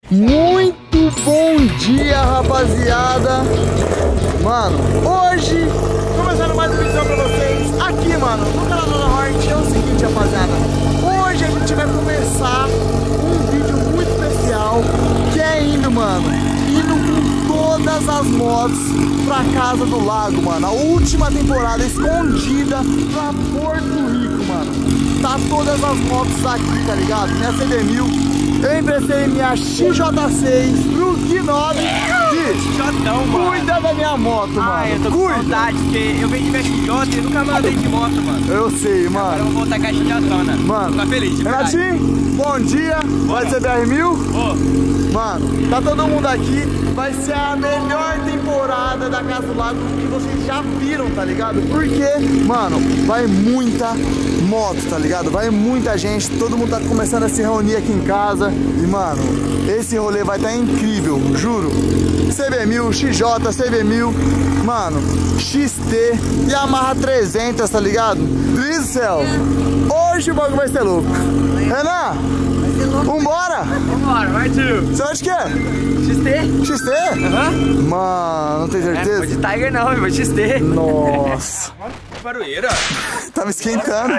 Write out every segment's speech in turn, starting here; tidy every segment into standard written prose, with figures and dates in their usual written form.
Muito bom dia, rapaziada. Mano, hoje começando mais um vídeo pra vocês aqui, mano, no canal da Hornet. É o seguinte, rapaziada, hoje a gente vai começar um vídeo muito especial, que é indo com todas as motos pra Casa do Lago, mano. A última temporada escondida pra Porto Rico, mano. Tá todas as motos aqui, tá ligado? Minha CB1000. Eu emprestei minha XJ6 pro Gnome. XJ, mano. Cuida da minha moto, mano. Eu tô com saudade, porque eu vendi minha XJ e nunca mais andei de moto, mano. Eu sei, mano. Agora eu vou voltar com a XJ, mano. Ficar feliz, de verdade. Renatinho, bom dia. Vai ser BR1000? Mano, tá todo mundo aqui. Vai ser a melhor temporada da Casa do Lago que vocês já viram, tá ligado? Porque, mano, vai muita moto, tá ligado? Vai muita gente, todo mundo tá começando a se reunir aqui em casa. E, mano, esse rolê vai estar incrível, juro. CB1000, XJ, CB1000, mano, XT, Yamaha 300, tá ligado? Deus do céu, hoje o bagulho vai ser louco. Renan, vambora? Vambora, vai tio. Você acha que é? XT? XT? Mano, não tem certeza? Não vou de Tiger não, eu vou de XT. Nossa. Que barulheira. Tava esquentando.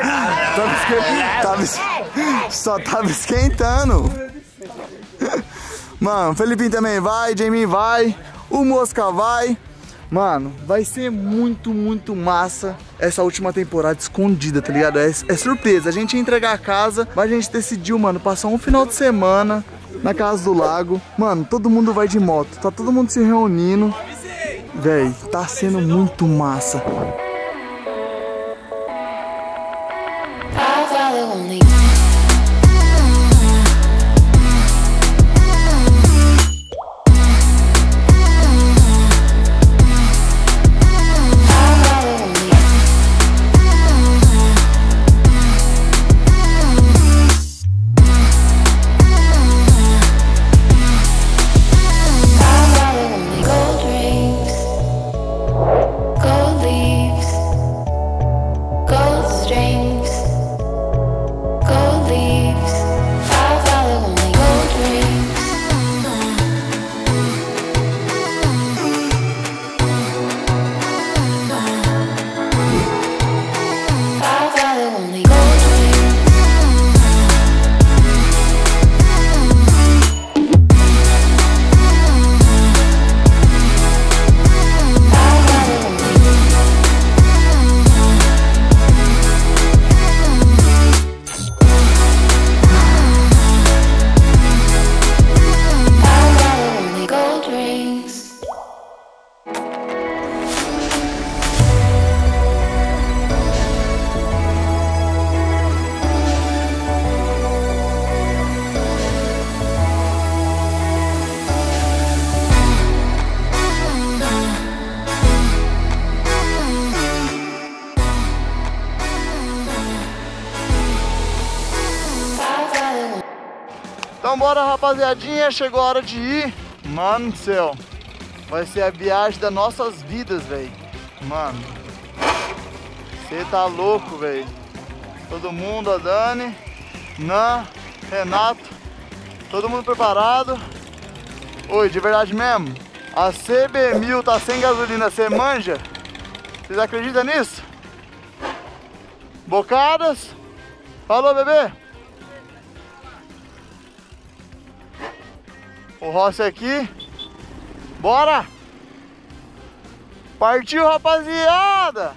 Só tava esquentando. Mano, o Felipinho também vai, Jamie vai, o Mosca vai. Mano, vai ser muito massa essa última temporada escondida, tá ligado? É surpresa, a gente ia entregar a casa, mas a gente decidiu, mano, passar um final de semana na Casa do Lago. Mano, todo mundo vai de moto, tá todo mundo se reunindo. Véi, tá sendo muito massa. Então bora, rapaziadinha, chegou a hora de ir. Mano do céu, vai ser a viagem das nossas vidas, velho. Mano, você tá louco, velho. Todo mundo, a Dani, Nan, Renato, todo mundo preparado. Oi, de verdade mesmo, a CB1000 tá sem gasolina, você manja? Vocês acreditam nisso? Bocadas? Falou, bebê? O Rossi aqui. Bora! Partiu, rapaziada!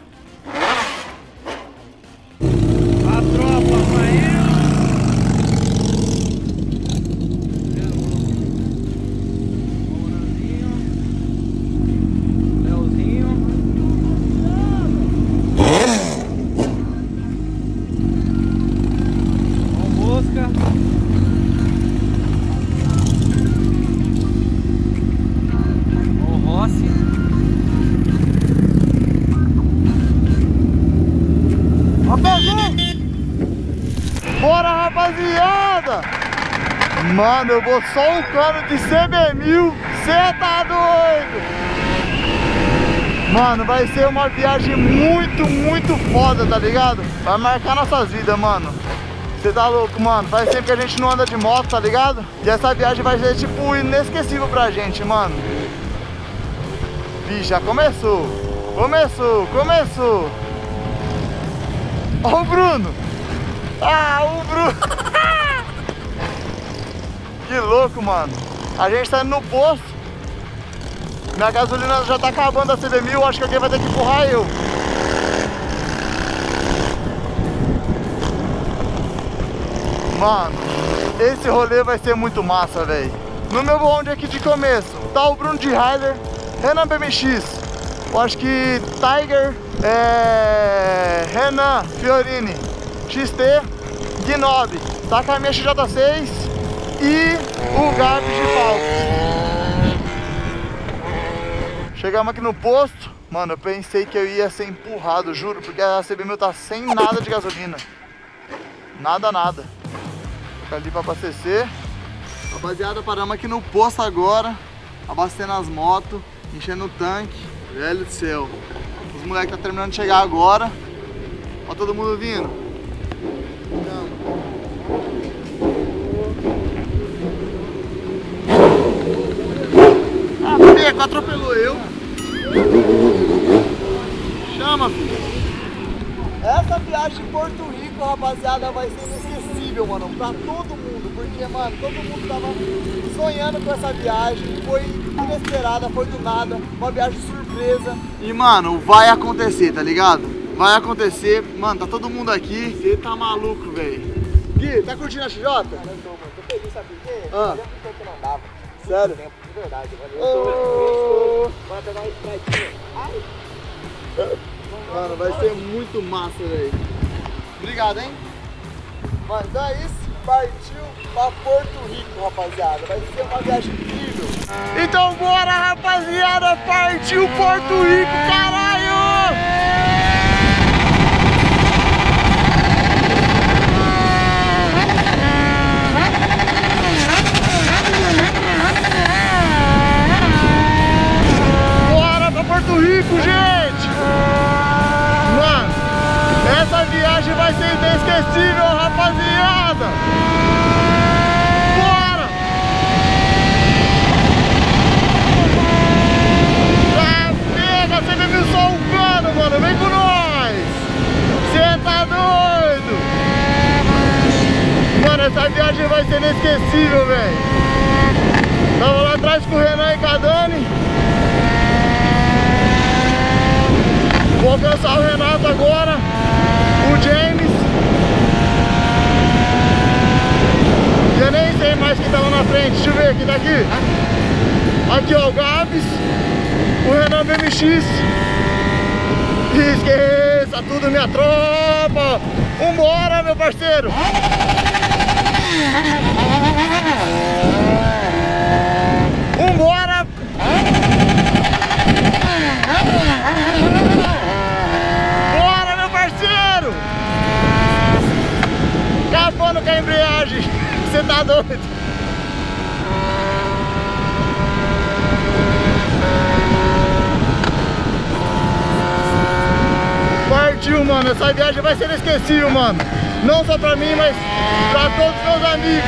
A tropa saindo. Leozinho. Ó, Mosca. Bora, rapaziada! Mano, eu vou só um cano de CB1000. Cê tá doido? Mano, vai ser uma viagem muito foda, tá ligado? Vai marcar nossas vidas, mano. Você tá louco, mano. Faz tempo que a gente não anda de moto, tá ligado? E essa viagem vai ser, tipo, inesquecível pra gente, mano. Vixe, já começou. Começou. Ó o Bruno. Ah, o Bruno. Que louco, mano. A gente tá indo no posto. Minha gasolina já tá acabando a CB1000. Acho que alguém vai ter que empurrar eu. Mano, esse rolê vai ser muito massa, velho. No meu bonde aqui de começo tá o Bruno de Rider, Renan BMX, eu acho que Tiger, Renan Fiorini, XT, Gnob, tá com a minha XJ6 e o Gabs de Falco. Chegamos aqui no posto, mano, eu pensei que eu ia ser empurrado, juro, porque a CB1000 tá sem nada de gasolina. Nada. Ali para abastecer. Rapaziada, paramos aqui no posto agora, abastecendo as motos, enchendo o tanque. Velho do céu, os moleques tá terminando de chegar agora. Ó, todo mundo vindo. Ah, pega, atropelou eu. Chama, filho. Essa viagem de Porto Rico, rapaziada, vai ser inesquecível, mano, pra todo mundo, porque, mano, todo mundo tava sonhando com essa viagem, foi inesperada, foi do nada, uma viagem surpresa. E, mano, vai acontecer, tá ligado? Vai acontecer, mano, tá todo mundo aqui, você tá maluco, velho. Gui, tá curtindo a XJ? Cara, eu tô, mano, tô feliz, sabe por quê? Eu tempo que eu não dava. Sério? Tempo, de verdade, mano. Bora pegar uma estradinha. Ai! Mano, vai ser muito massa, velho. Obrigado, hein? Mano, então é isso. Partiu pra Porto Rico, rapaziada. Vai ser uma viagem incrível. Então bora, rapaziada. Partiu Porto Rico, caralho! Bora pra Porto Rico, gente! Mano, essa viagem vai ser inesquecível, rapaziada! Bora! Tá, pega, você me viu só um plano, mano, vem com nós! Você tá doido? Mano, essa viagem vai ser inesquecível, velho! Tava lá atrás com o Renan e com a Dani. Vou alcançar o Renato agora, o James. Eu nem sei mais quem tá lá na frente, deixa eu ver quem tá aqui. Aqui, ó, o Gabs, o Renan BMX. Esqueça tudo, minha tropa. Vambora, meu parceiro. Vambora. Bora, meu parceiro! Acabando com a embreagem. Você tá doido? Partiu, mano. Essa viagem vai ser inesquecível, mano. Não só pra mim, mas pra todos os meus amigos.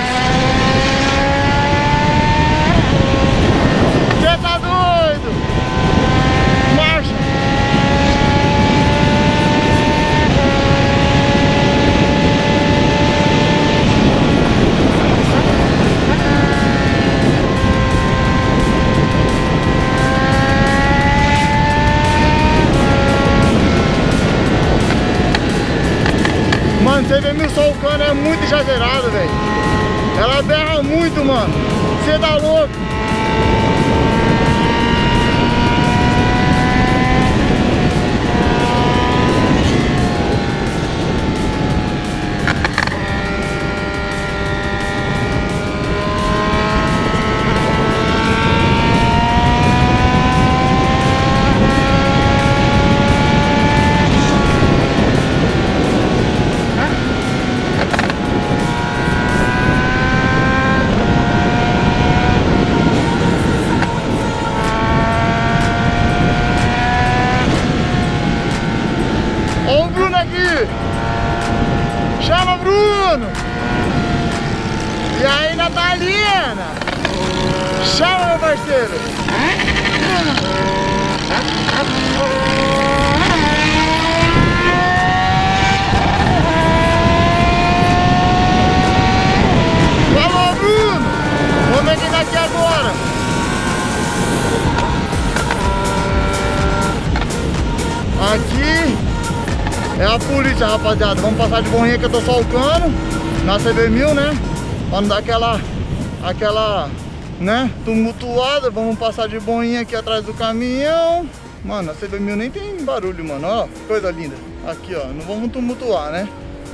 Você tá doido? Marcha! Mano, CB1000 só o cano é muito exagerado, velho. Ela berra muito, mano. Você tá louco? Chama, meu parceiro! Falou, Bruno! Vamos ver quem tá aqui agora! Aqui é a polícia, rapaziada. Vamos passar de boinha que eu tô solcando na CB1000, né? Pra não dar aquela, né, tumultuada. Vamos passar de boinha aqui atrás do caminhão. Mano, a CB1000 nem tem barulho, mano. Ó, coisa linda. Aqui, ó, não vamos tumultuar, né?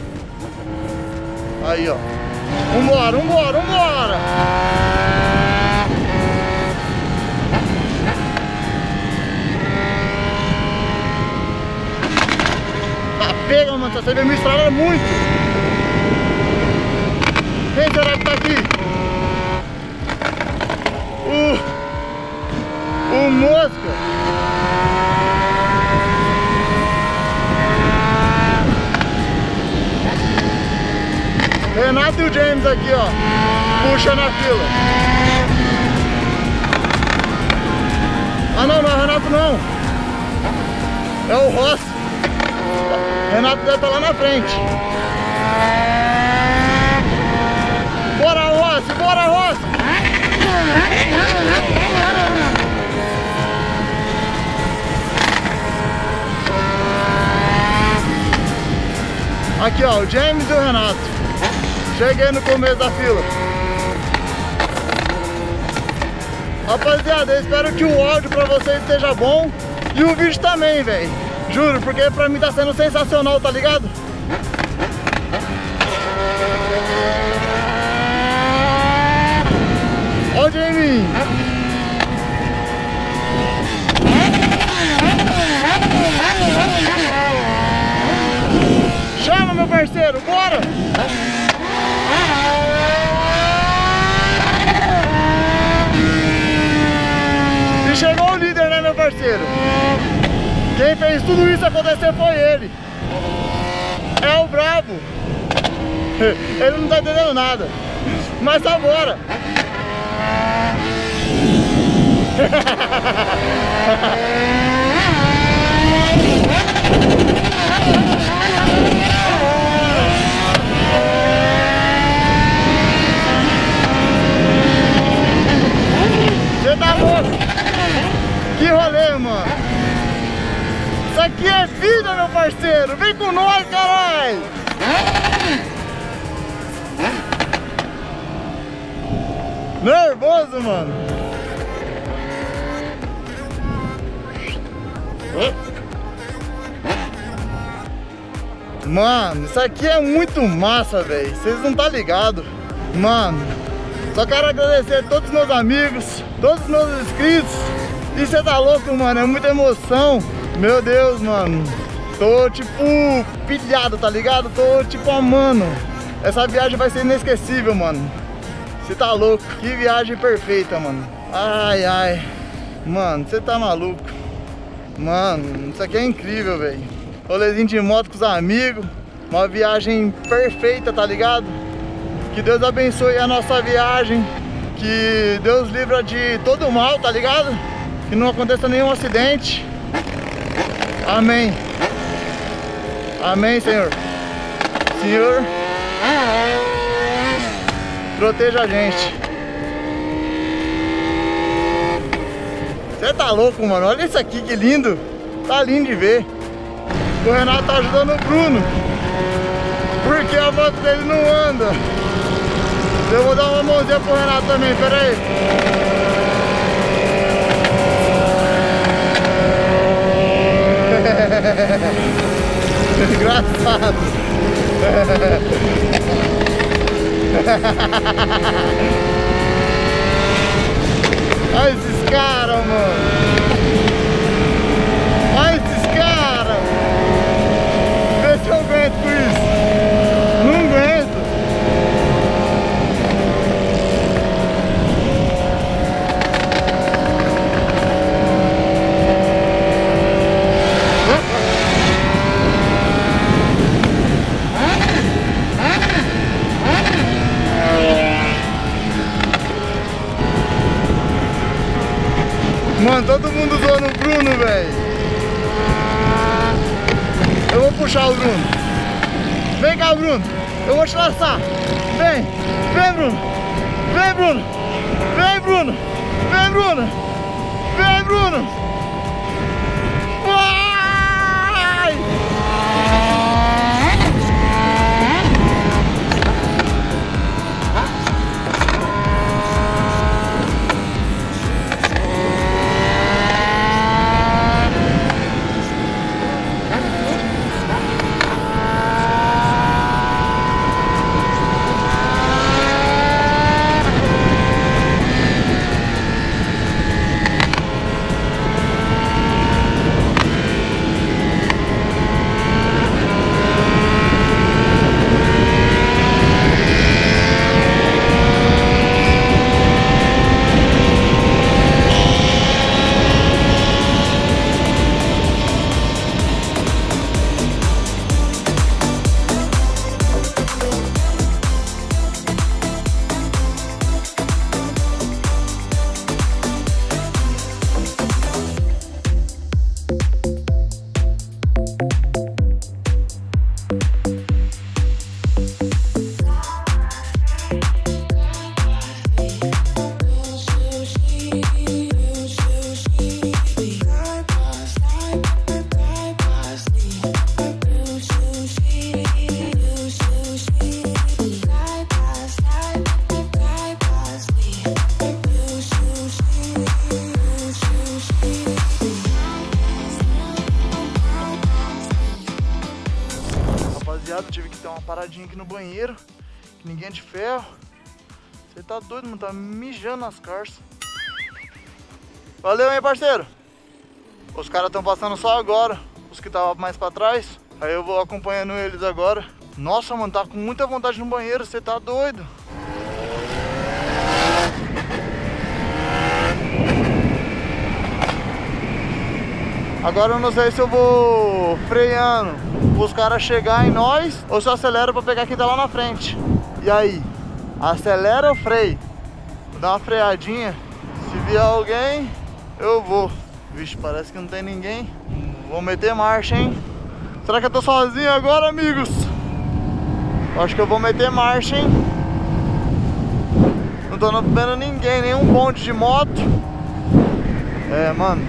Aí, ó. Vambora, vambora, vambora! Tá pega, mano, essa CB1000 estrada muito. Quem será que tá aqui? O Mosca. Renato e o James aqui, ó, puxando a fila. Ah, não, não é o Renato, não. É o Rossi. Renato deve estar lá na frente. Bora, Rossi, bora, Rossi. Aqui, ó, o James e o Renato. Cheguei no começo da fila. Rapaziada, eu espero que o áudio pra vocês esteja bom. E o vídeo também, velho. Juro, porque pra mim tá sendo sensacional, tá ligado? Ó o Jamie. Chama, meu parceiro, bora! E chegou o líder, né, meu parceiro? Quem fez tudo isso acontecer foi ele. É o brabo. Ele não tá entendendo nada. Mas tá bora. Você tá louco? Que rolê, mano. Isso aqui é vida, meu parceiro. Vem com nós, caralho. Nervoso, mano. Mano, isso aqui é muito massa, velho. Vocês não tá ligado. Mano, só quero agradecer a todos os meus amigos, todos os meus inscritos. E você tá louco, mano, é muita emoção. Meu Deus, mano. Tô tipo pilhado, tá ligado? Tô tipo amando. Essa viagem vai ser inesquecível, mano. Você tá louco. Que viagem perfeita, mano. Ai, ai. Mano, você tá maluco. Mano, isso aqui é incrível, velho. Rolezinho de moto com os amigos. Uma viagem perfeita, tá ligado? Que Deus abençoe a nossa viagem. Que Deus livra de todo mal, tá ligado? Que não aconteça nenhum acidente. Amém. Amém, Senhor. Senhor, proteja a gente. Você tá louco, mano. Olha isso aqui, que lindo. Tá lindo de ver. O Renato tá ajudando o Bruno, porque a moto dele não anda. Eu vou dar uma mãozinha pro Renato também, pera aí. Engraçado. Olha esses caras, mano. Olha esses caras. Vê se eu aguento com isso. Não aguento. Mano, todo mundo zoando o Bruno, velho. Eu vou puxar o Bruno. Vem cá, Bruno. Eu vou te laçar. Vem. Vem, Bruno. Vem, Bruno. Vem, Bruno. Vem, Bruno. Vem, Bruno. Vai! Tive que ter uma paradinha aqui no banheiro, que ninguém é de ferro. Você tá doido, mano, tá mijando nas carças. Valeu, hein, parceiro. Os caras estão passando só agora, os que estavam mais pra trás. Aí eu vou acompanhando eles agora. Nossa, mano, tá com muita vontade no banheiro, você tá doido. Agora eu não sei se eu vou freando os caras chegar em nós ou se eu acelero pra pegar quem tá lá na frente. E aí? Acelera ou freio? Vou dar uma freadinha. Se vier alguém, eu vou. Vixe, parece que não tem ninguém. Vou meter marcha, hein? Será que eu tô sozinho agora, amigos? Acho que eu vou meter marcha, hein? Não tô vendo ninguém, nenhum bonde de moto. É, mano.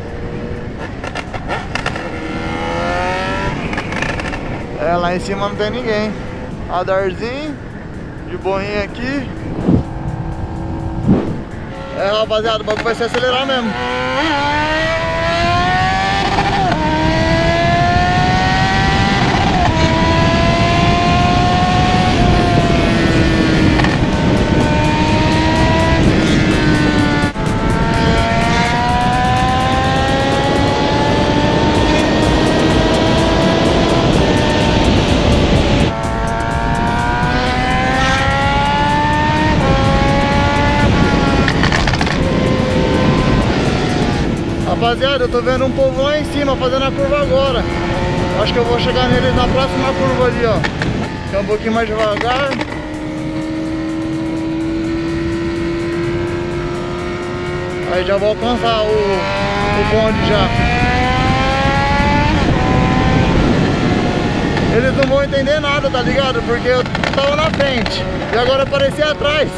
É, lá em cima não tem ninguém. Radarzinho, de boinha aqui. É, rapaziada, o bagulho vai se acelerar mesmo. Rapaziada, eu tô vendo um povo lá em cima fazendo a curva agora. Acho que eu vou chegar neles na próxima curva ali, ó. Que é um pouquinho mais devagar. Aí já vou alcançar o bonde já. Eles não vão entender nada, tá ligado? Porque eu tava na frente e agora apareci atrás.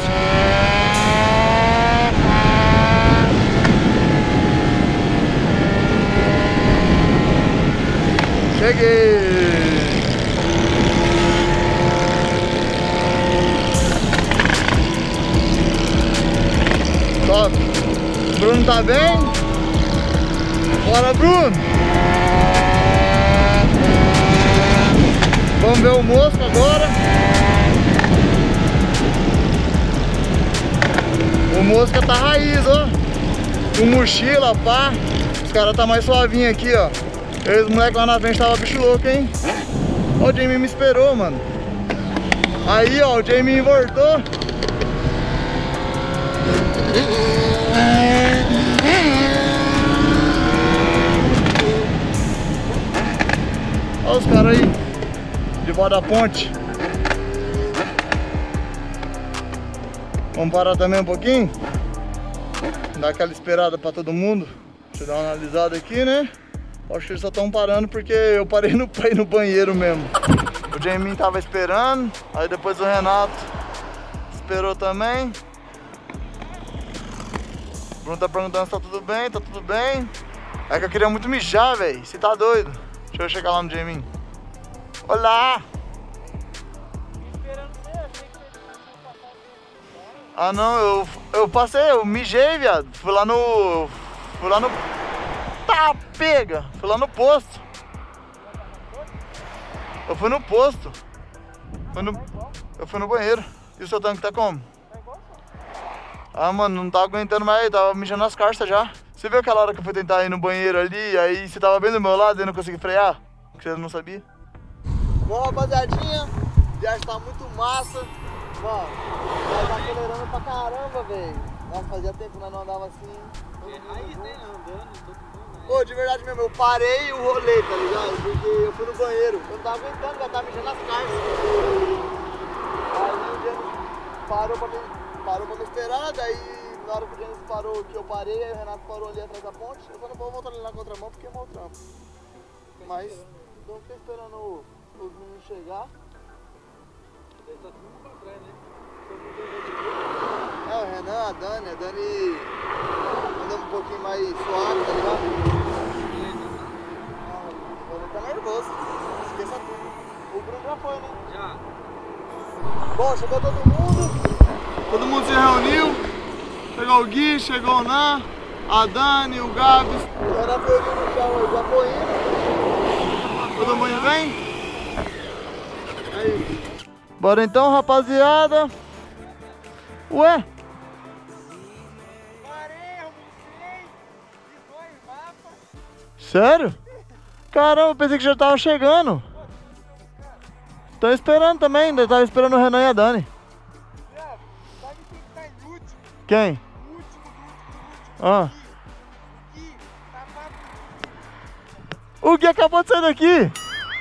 Cheguei! Top! Bruno tá bem? Bora, Bruno! Vamos ver o Mosca agora. O Mosca tá raiz, ó. Com mochila, pá. Os caras tá mais suavinho aqui, ó. Os moleques lá na frente tava bicho louco, hein? Ó, o Jamie me esperou, mano. Aí, ó, o Jamie voltou. Olha os caras aí, debaixo da ponte. Vamos parar também um pouquinho? Dar aquela esperada pra todo mundo. Deixa eu dar uma analisada aqui, né? Acho que eles só estão parando porque eu parei pra ir no banheiro mesmo. O Jamin tava esperando, aí depois o Renato esperou também. O Bruno tá perguntando se tá tudo bem, tá tudo bem. É que eu queria muito mijar, velho. Você tá doido? Deixa eu chegar lá no Jamin. Olá! Ah não, eu passei, eu mijei, viado. Fui lá no... Tá, pega! Fui lá no posto. Eu fui no posto. Eu fui no banheiro. E o seu tanque tá como? Ah, mano, não tava aguentando mais, tava mijando nas carças já. Você viu aquela hora que eu fui tentar ir no banheiro ali, aí você tava bem do meu lado e eu não consegui frear? Que você não sabia? Bom, rapaziadinha, a viagem tá muito massa. Mano, nós tá acelerando pra caramba, velho. Nossa, fazia tempo que nós não andava assim. Aí, né, andando, todo mundo, né? Pô, de verdade mesmo, eu parei o rolê, tá ligado? Porque eu fui no banheiro. Eu não tava aguentando, já tava mijando nas carças. Aí o James parou pra me esperar, daí na hora que o James parou, que eu parei, aí o Renato parou ali atrás da ponte. Eu só não vou voltar ali na contramão porque é mau trampo. Mas, então eu fiquei esperando os meninos chegar. Daí tá todo mundo pra trás, né? É, o Renan, a Dani andando um pouquinho mais suave, tá ligado? O Dani tá nervoso, esqueça tudo. O Bruno já foi, né? Já. Bom, chegou todo mundo se reuniu. Chegou o Gui, chegou o Nan, a Dani, o Gabs. O Renan foi ali no chão, eu já foi indo. Todo mundo bem? Aí. Bora então, rapaziada. Ué? Sério? Caramba, pensei que já tava chegando. Tô esperando também, ainda tava esperando o Renan e a Dani. Sabe quem tá em último? Quem? O último. Ah. Gui, tá O Gui acabou de sair daqui.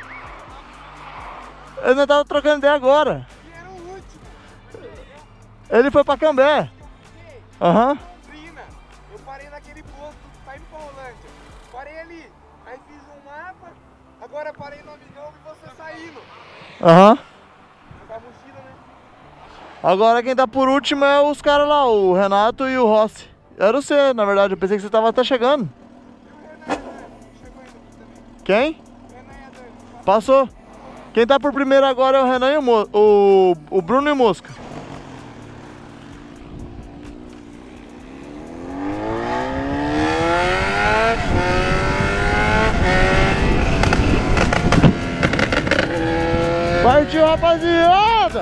Eu não tava trocando ideia agora. Gui era o último. Ele foi pra Cambé. Aham. Londrina, eu parei naquele posto pra ir pra Rolândia. Parei ali, aí fiz um mapa, agora parei no Amigão e você saindo. Aham. Com a mochila, né? Agora quem tá por último é os caras lá, o Renato e o Rossi. Era você, na verdade, eu pensei que você tava até chegando. E o Renan e a Dani, chegou ainda aqui também. Quem? O Renan e a Dani. Passou. Quem tá por primeiro agora é o Renan e o Bruno e o Mosca. Partiu, rapaziada!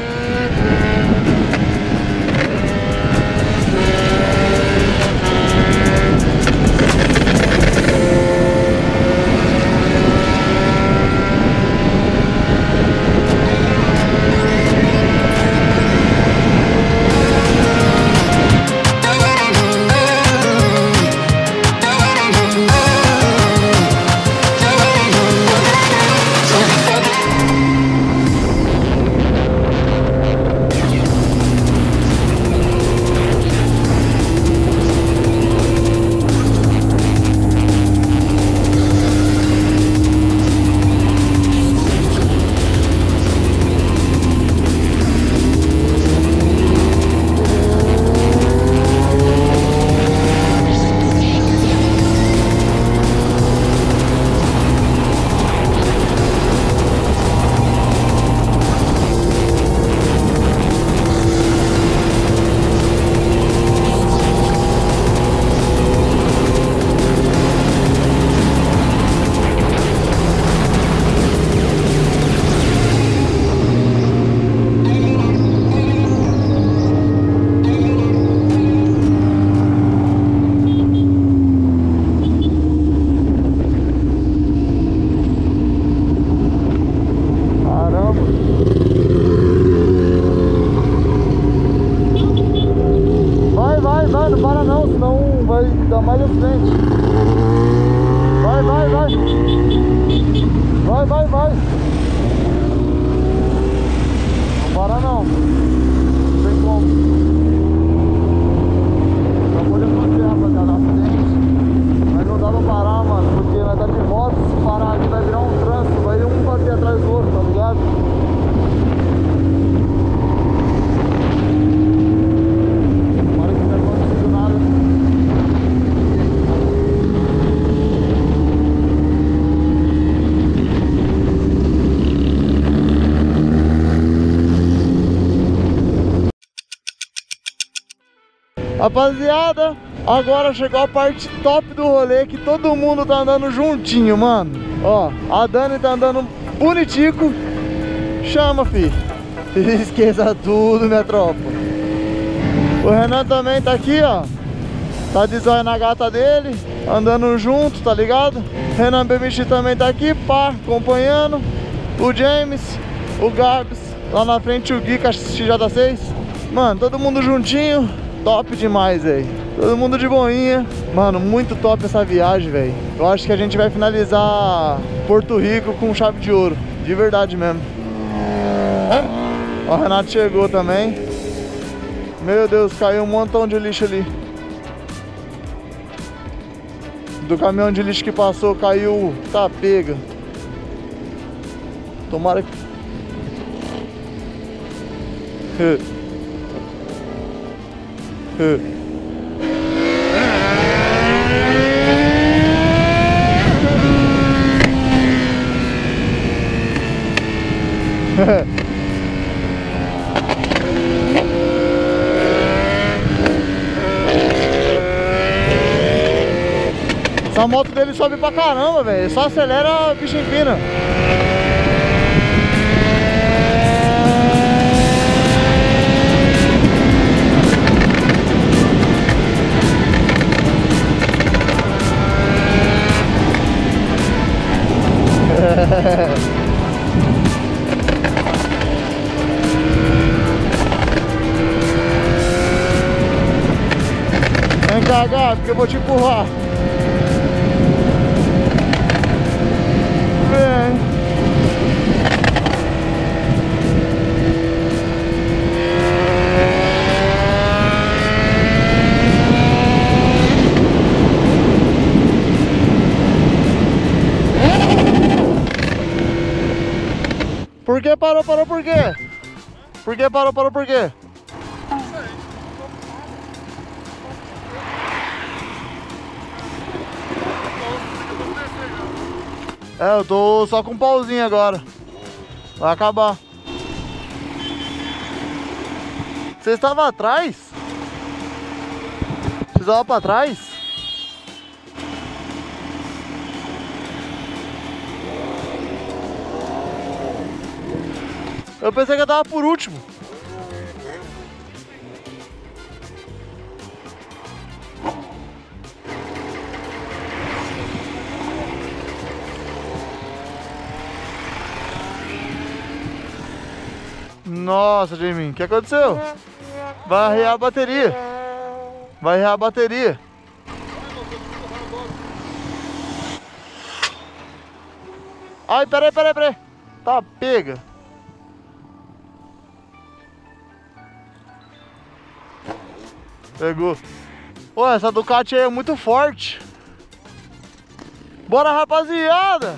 Vai. Não para não. Não tem como. Não Rapaziada, agora chegou a parte top do rolê, que todo mundo tá andando juntinho, mano. Ó, a Dani tá andando bonitico. Chama, fi. Esqueça tudo, minha tropa. O Renan também tá aqui, ó. Tá de zóio na gata dele, andando junto, tá ligado? Renan BMX também tá aqui, pá, acompanhando. O James, o Gabs, lá na frente o Gui, XJ6. Mano, todo mundo juntinho, top demais, velho. Todo mundo de boinha. Mano, muito top essa viagem, velho. Eu acho que a gente vai finalizar Porto Rico com chave de ouro, de verdade mesmo. Ó, o Renato chegou também. Meu Deus, caiu um montão de lixo ali. Do caminhão de lixo que passou, caiu, tá pega. Tomara que... Essa moto dele sobe pra caramba, velho. Só acelera, bicho empina. Vem cá, gato, que eu vou te empurrar. Vem. Por que parou? Parou por quê? Por que parou? Parou por quê? É, eu tô só com um pauzinho agora. Vai acabar. Você estava atrás? Você estava pra trás? Eu pensei que eu tava por último. Nossa, Jamie, o que aconteceu? Vai arriar a bateria. Vai arriar a bateria. Ai, peraí. Tá pega. Pegou. Pô, essa Ducati aí é muito forte. Bora, rapaziada!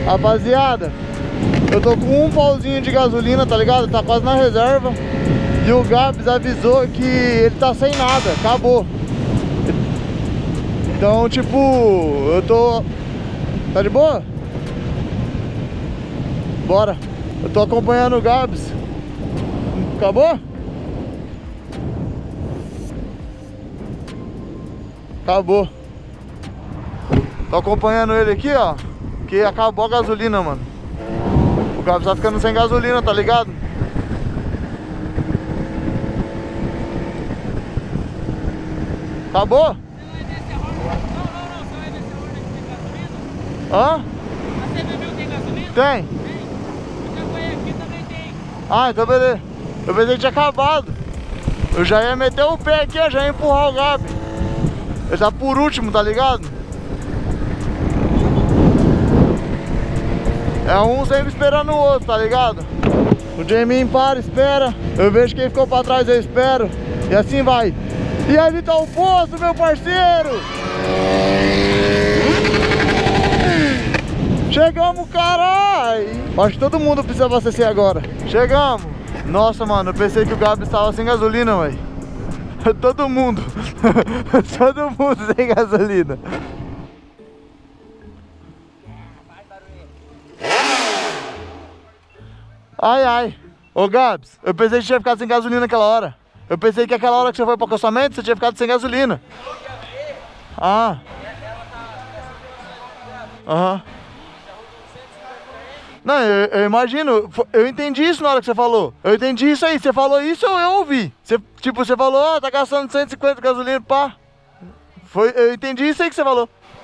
Rapaziada, eu tô com um pauzinho de gasolina, tá ligado? Tá quase na reserva. E o Gabs avisou que ele tá sem nada, acabou. Então, tipo, eu tô... Tá de boa? Bora. Eu tô acompanhando o Gabs. Acabou? Acabou. Tô acompanhando ele aqui, ó. Que acabou a gasolina, mano. O Gabs tá ficando sem gasolina, tá ligado? Acabou? Hã? Você bebeu, tem gasolina? Tem. Eu fui aqui, também tem. Ah, então beleza. Eu pensei que tinha acabado. Eu já ia meter o pé aqui, já ia empurrar o Gabi. Ele tá por último, tá ligado? É um sempre esperando o outro, tá ligado? O Jamin para, espera. Eu vejo quem ficou pra trás, eu espero. E assim vai. E ali tá o poço, meu parceiro! Chegamos, caralho! Acho que todo mundo precisa abastecer agora. Chegamos! Nossa, mano, eu pensei que o Gabi estava sem gasolina, velho. Todo mundo. Todo mundo sem gasolina. Ai, ai. Ô, Gabs, eu pensei que tinha ficado sem gasolina naquela hora. Eu pensei que aquela hora que você foi pro acostamento, você tinha ficado sem gasolina. Ah. Aham. Não, eu imagino, eu entendi isso na hora que você falou. Eu entendi isso aí, você falou isso, eu ouvi. Você, tipo, você falou, ó, tá gastando 150 de gasolina, pá. Eu entendi isso aí que você falou.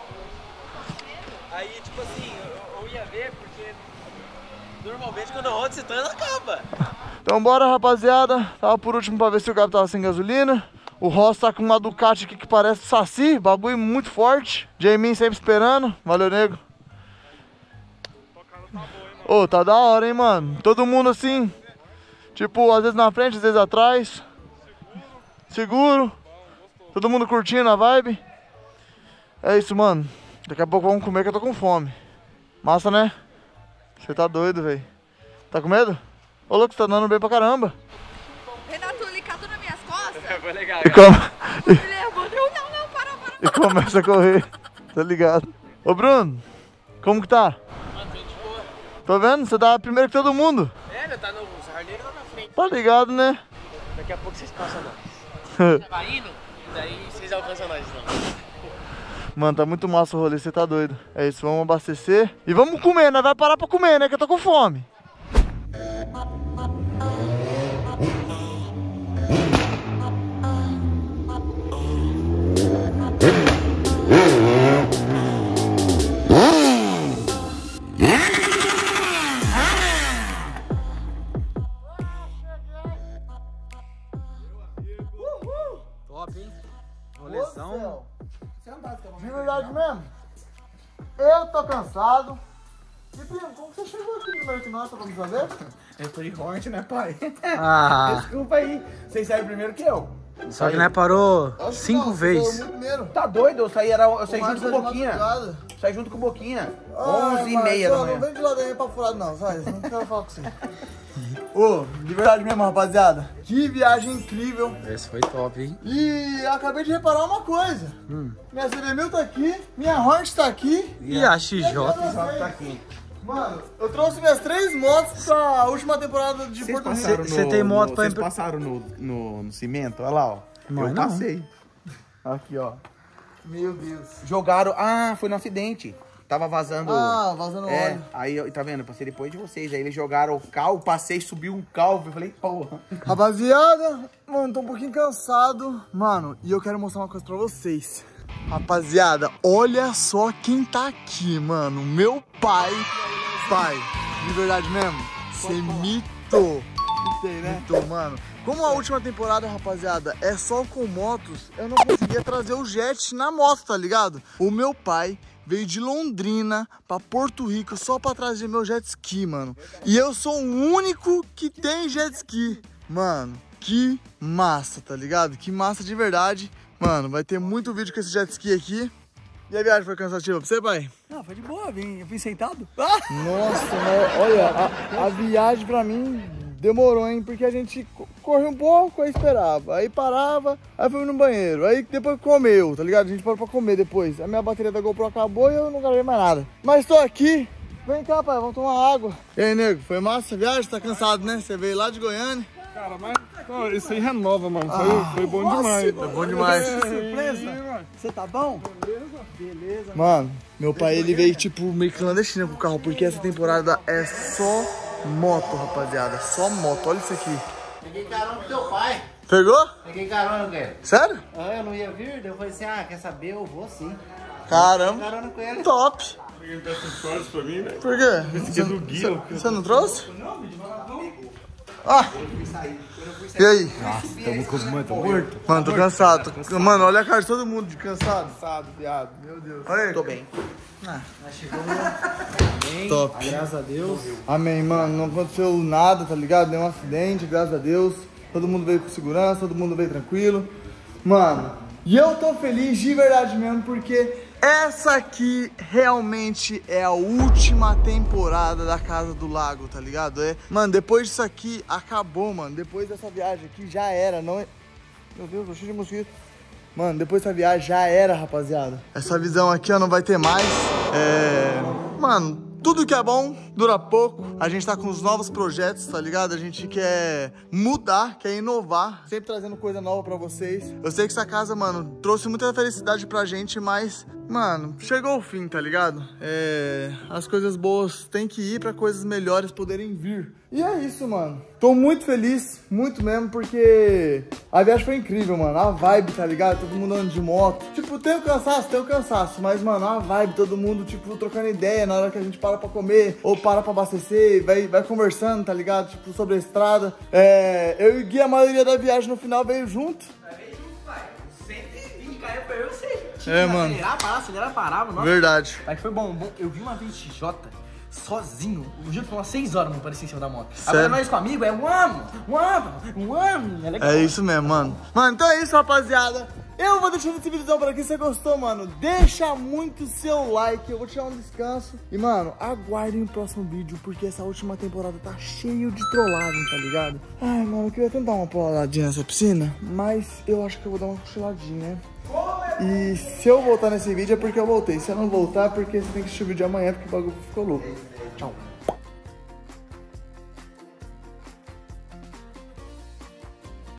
Aí, tipo assim, eu ia ver, porque normalmente quando eu rodo esse trem, acaba. Então bora, rapaziada. Tava por último pra ver se o Gabi tava sem gasolina. O Ross tá com uma Ducati aqui que parece Saci, bagulho muito forte. Jamin sempre esperando, valeu, nego. Ô, tá da hora, hein, mano. Todo mundo assim, tipo, às vezes na frente, às vezes atrás. Seguro. Todo mundo curtindo a vibe. É isso, mano. Daqui a pouco vamos comer que eu tô com fome. Massa, né? Você tá doido, velho. Tá com medo? Ô, louco, você tá dando bem pra caramba. Renato, ele catou nas minhas costas. Foi legal. Ele levou, não, para. E começa a correr. Tá ligado? Ô, Bruno, como que tá? Tô vendo? Você tá primeiro que todo mundo. É, tá no sarneiro lá na frente. Tá ligado, né? Daqui a pouco vocês passam nós. Vai indo, daí vocês alcançam nós, não. Mano, tá muito massa o rolê, você tá doido. É isso, vamos abastecer. E vamos comer, né? Vai parar pra comer, né? Que eu tô com fome. Top, hein? Rolezão. De verdade mesmo? Eu tô cansado. E primo, como você chegou aqui primeiro que nós, vamos saber? Eu tô de Hornet, né, pai? Ah, Desculpa aí. Vocês saíram primeiro que eu. só que nós parou Acho que 5 não, você vezes. foi muito primeiro. Tá doido? Eu saí Marcos junto com o é de Boquinha. madrugada. Saí junto com o Boquinha. Ai, 11h30 Marcos, da Não manhã. vem de ladainha pra furado não, sai. Não quero falar com você. Ô, de verdade mesmo, rapaziada. Que viagem incrível. Esse foi top, hein? E eu acabei de reparar uma coisa. Minha CB1000 tá aqui, minha Hornet tá aqui. E a XJ? Tá aqui. Mano, eu trouxe minhas 3 motos pra última temporada de Porto Rico. Você tem moto pra Vocês passaram no cimento? Olha lá, ó. Não, eu não. passei. Aqui, ó. Meu Deus. Jogaram... Ah, foi no acidente. Tava vazando... Ah, vazando óleo. Aí, tá vendo? Eu passei depois de vocês. Aí eles jogaram o cal, passei, subiu um calvo. Eu falei, porra. Rapaziada, mano, tô um pouquinho cansado. Mano, e eu quero mostrar uma coisa pra vocês. Rapaziada, olha só quem tá aqui, mano. Meu pai. Pai, de verdade mesmo, você mitou. Mitou, mano. Como a última temporada, rapaziada, é só com motos, eu não conseguia trazer o jet na moto, tá ligado? O meu pai veio de Londrina pra Porto Rico só pra trazer meu jet ski, mano. E eu sou o único que tem jet ski. Mano, que massa, tá ligado? Que massa de verdade. Mano, vai ter muito vídeo com esse jet ski aqui. E a viagem foi cansativa pra você, pai? Não, foi de boa, eu vim sentado. Nossa, mas olha, a viagem pra mim demorou, hein? Porque a gente correu um pouco, aí esperava, aí parava, aí foi no banheiro, aí depois comeu, tá ligado? A gente parou pra comer depois. A minha bateria da GoPro acabou e eu não gravei mais nada. Mas tô aqui. Vem cá, pai, vamos tomar água. E aí, nego, foi massa a viagem? Tá cansado, né? Você veio lá de Goiânia. Cara, mas não, isso aí renova, mano. Foi bom demais. Foi bom demais. Surpresa. Você tá bom? Beleza. Mano, meu pai, ele veio, tipo, meio clandestino com o carro, porque essa temporada é só moto, rapaziada. Só moto, olha isso aqui. Peguei carona com teu pai. Pegou? Peguei carona com ele. Sério? Eu não ia vir, daí eu falei assim, quer saber? Eu vou sim. Caramba. Peguei carona com ele. Top. Peguei acessórios pra mim, né? Por quê? Esse aqui é do Guia. Você não trouxe? Ah! E aí? Tô morto. Mano, tô cansado. Mano, olha a cara de todo mundo de cansado. Cansado, viado. Meu Deus. Olha aí. Tô bem. Top. Graças a Deus. Amém, mano. Não aconteceu nada, tá ligado? Nenhum acidente, graças a Deus. Todo mundo veio com segurança, todo mundo veio tranquilo. Mano, e eu tô feliz de verdade mesmo, porque essa aqui realmente é a última temporada da Casa do Lago, tá ligado? Mano, depois disso aqui, acabou, mano. Depois dessa viagem aqui, já era, não é... Meu Deus, tô cheio de mosquito. Mano, depois dessa viagem, já era, rapaziada. Essa visão aqui, ó, não vai ter mais. Mano... Tudo que é bom dura pouco. A gente tá com os novos projetos, tá ligado? A gente quer mudar, quer inovar, sempre trazendo coisa nova pra vocês. Eu sei que essa casa, mano, trouxe muita felicidade pra gente, mas, mano, chegou o fim, tá ligado? As coisas boas têm que ir pra coisas melhores poderem vir. E é isso, mano. Tô muito feliz, muito mesmo, porque a viagem foi incrível, mano. A vibe, tá ligado? Todo mundo andando de moto. Tipo, tem o cansaço, mas, mano, a vibe, todo mundo, tipo, trocando ideia na hora que a gente para pra comer, ou para pra abastecer, vai conversando, tá ligado? Tipo, sobre a estrada. Eu e o Gui, a maioria da viagem no final veio junto. Veio junto, pai. 120, caiu pra eu, você. Mano. Acelerar, parava, nossa. Verdade. Mas foi bom. Eu vi uma vez XJ sozinho. O juro que foi umas 6 horas, não parecia em cima da moto. Sério? Agora nós com amigo é um ano. É legal. É isso mesmo, mano. Mano, então é isso, rapaziada. Eu vou deixando esse vídeo pra aqui. Se você gostou, mano, deixa muito seu like. Eu vou tirar um descanso. E, mano, aguardem o próximo vídeo, porque essa última temporada tá cheio de trollagem, tá ligado? Ai, mano, eu queria tentar uma puladinha nessa piscina, mas eu acho que eu vou dar uma cochiladinha, né? E se eu voltar nesse vídeo é porque eu voltei. Se eu não voltar é porque você tem que assistir o vídeo amanhã, porque o bagulho ficou louco. Tchau.